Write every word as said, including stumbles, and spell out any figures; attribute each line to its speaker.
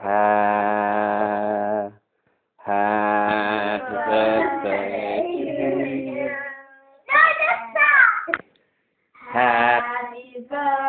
Speaker 1: Ha, happy birthday to you.
Speaker 2: No, just stop!
Speaker 1: Happy
Speaker 2: Happy birthday.